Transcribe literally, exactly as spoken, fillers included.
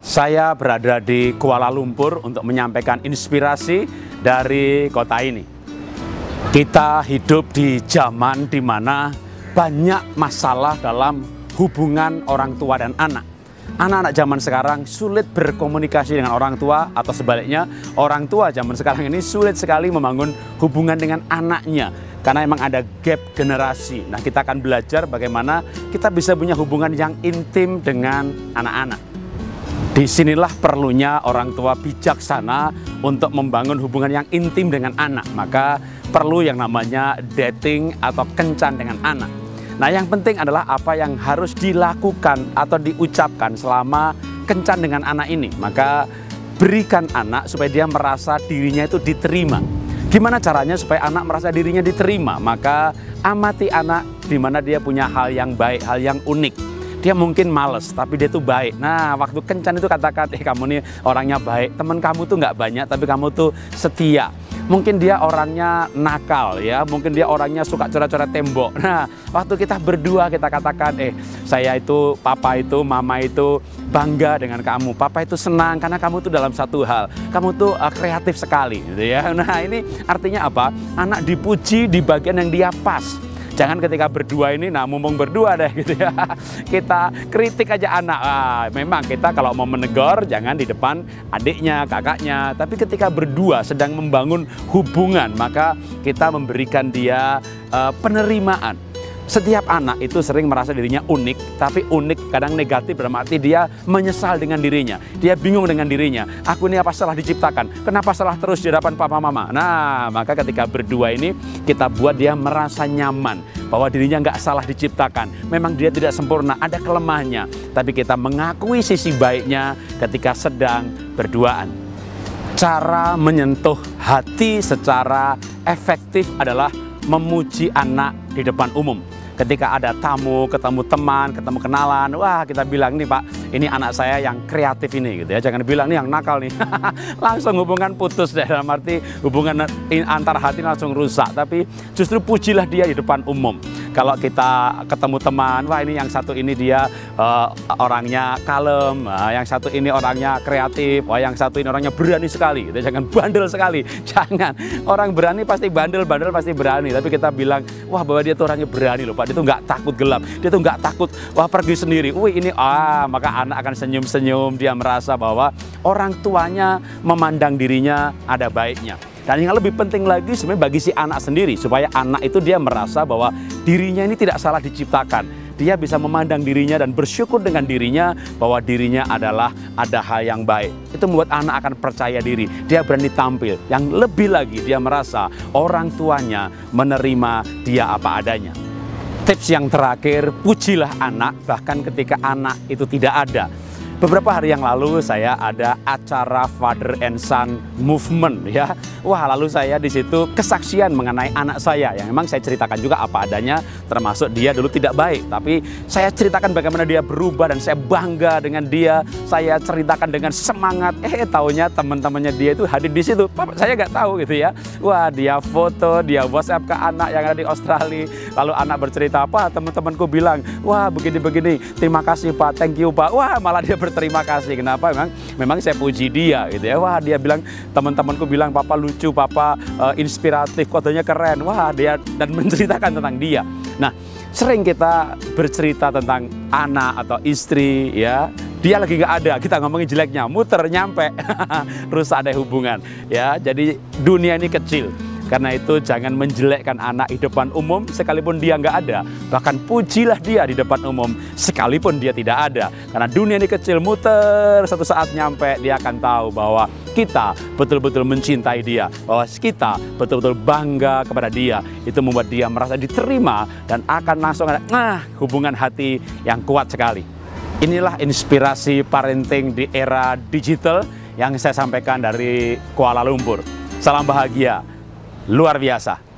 Saya berada di Kuala Lumpur untuk menyampaikan inspirasi dari kota ini. Kita hidup di zaman di mana banyak masalah dalam hubungan orang tua dan anak. Anak-anak zaman sekarang sulit berkomunikasi dengan orang tua, atau sebaliknya orang tua zaman sekarang ini sulit sekali membangun hubungan dengan anaknya karena memang ada gap generasi. Nah, kita akan belajar bagaimana kita bisa punya hubungan yang intim dengan anak-anak. Disinilah perlunya orang tua bijaksana untuk membangun hubungan yang intim dengan anak. Maka perlu yang namanya dating atau kencan dengan anak. Nah, yang penting adalah apa yang harus dilakukan atau diucapkan selama kencan dengan anak ini. Maka berikan anak supaya dia merasa dirinya itu diterima. Gimana caranya supaya anak merasa dirinya diterima? Maka amati anak di mana dia punya hal yang baik, hal yang unik. Dia mungkin males, tapi dia tuh baik. Nah, waktu kencan itu katakan, eh kamu nih orangnya baik. Temen kamu tuh nggak banyak, tapi kamu tuh setia. Mungkin dia orangnya nakal ya, mungkin dia orangnya suka coret-coret tembok. Nah, waktu kita berdua kita katakan, eh saya itu, papa itu, mama itu bangga dengan kamu. Papa itu senang karena kamu tuh dalam satu hal, kamu tuh uh, kreatif sekali gitu ya. Nah, ini artinya apa? Anak dipuji di bagian yang dia pas. Jangan ketika berdua ini, nah mumpung berdua deh gitu ya, kita kritik aja anak. Ah, memang kita kalau mau menegur jangan di depan adiknya, kakaknya. Tapi ketika berdua sedang membangun hubungan, maka kita memberikan dia uh, penerimaan. Setiap anak itu sering merasa dirinya unik, tapi unik kadang negatif dalam arti dia menyesal dengan dirinya. Dia bingung dengan dirinya. Aku ini apa salah diciptakan? Kenapa salah terus di hadapan papa mama? Nah, maka ketika berdua ini kita buat dia merasa nyaman bahwa dirinya nggak salah diciptakan. Memang dia tidak sempurna, ada kelemahannya. Tapi kita mengakui sisi baiknya ketika sedang berduaan. Cara menyentuh hati secara efektif adalah memuji anak di depan umum. Ketika ada tamu, ketemu teman, ketemu kenalan, wah kita bilang nih Pak, ini anak saya yang kreatif ini gitu ya. Jangan bilang nih yang nakal nih. Langsung hubungan putus deh, dalam arti hubungan antar hati langsung rusak. Tapi justru pujilah dia di depan umum. Kalau kita ketemu teman, wah ini yang satu ini dia uh, orangnya kalem, uh, yang satu ini orangnya kreatif, wah yang satu ini orangnya berani sekali. Gitu. Jangan bandel sekali, jangan. Orang berani pasti bandel, bandel pasti berani. Tapi kita bilang, wah bahwa dia tuh orangnya berani loh Pak, dia tuh nggak takut gelap, dia tuh nggak takut, wah pergi sendiri. Wih ini, ah maka anak akan senyum-senyum, dia merasa bahwa orang tuanya memandang dirinya ada baiknya. Dan yang lebih penting lagi sebenarnya bagi si anak sendiri, supaya anak itu dia merasa bahwa dirinya ini tidak salah diciptakan. Dia bisa memandang dirinya dan bersyukur dengan dirinya bahwa dirinya adalah ada hal yang baik. Itu membuat anak akan percaya diri, dia berani tampil. Yang lebih lagi dia merasa orang tuanya menerima dia apa adanya. Tips yang terakhir, pujilah anak bahkan ketika anak itu tidak ada. Beberapa hari yang lalu saya ada acara Father and Son Movement ya. Wah, lalu saya di situ kesaksian mengenai anak saya yang memang saya ceritakan juga apa adanya, termasuk dia dulu tidak baik, tapi saya ceritakan bagaimana dia berubah dan saya bangga dengan dia. Saya ceritakan dengan semangat. Eh, taunya teman-temannya dia itu hadir di situ. Papa, saya nggak tahu gitu ya. Wah, dia foto, dia WhatsApp ke anak yang ada di Australia. Lalu anak bercerita apa? Teman-temanku bilang, wah begini-begini. Terima kasih Pak, thank you Pak. Wah, malah dia berterima kasih. Kenapa? Memang memang saya puji dia gitu ya. Wah, dia bilang, teman-temanku bilang Papa lucu, Papa uh, inspiratif, kodenya keren. Wah, dia dan menceritakan tentang dia. Nah, sering kita bercerita tentang anak atau istri ya. Dia lagi nggak ada, kita ngomongin jeleknya, muter nyampe, rusak deh hubungan ya. Jadi dunia ini kecil. Karena itu jangan menjelekkan anak di depan umum sekalipun dia nggak ada. Bahkan pujilah dia di depan umum sekalipun dia tidak ada. Karena dunia ini kecil, muter, satu saat nyampe dia akan tahu bahwa kita betul-betul mencintai dia. Bahwa kita betul-betul bangga kepada dia. Itu membuat dia merasa diterima dan akan langsung ada nah, hubungan hati yang kuat sekali. Inilah inspirasi parenting di era digital yang saya sampaikan dari Kuala Lumpur. Salam bahagia. Luar biasa.